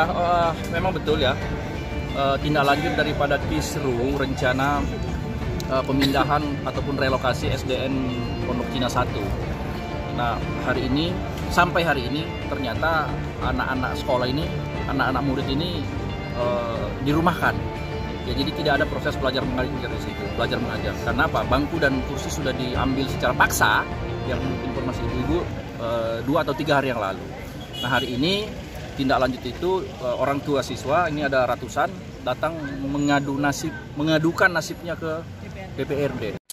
Ya, memang betul ya. Tindak lanjut daripada kisru rencana pemindahan ataupun relokasi SDN Pondok Cina 1. Nah, sampai hari ini ternyata anak-anak sekolah ini, anak-anak murid ini dirumahkan. Ya, jadi tidak ada proses belajar mengajar di situ, belajar mengajar. Karena apa? Bangku dan kursi sudah diambil secara paksa, yang informasi ibu-ibu 2 atau 3 hari yang lalu. Nah, hari ini tindak lanjut itu orang tua siswa, ini ada ratusan, datang mengadukan nasibnya ke DPRD.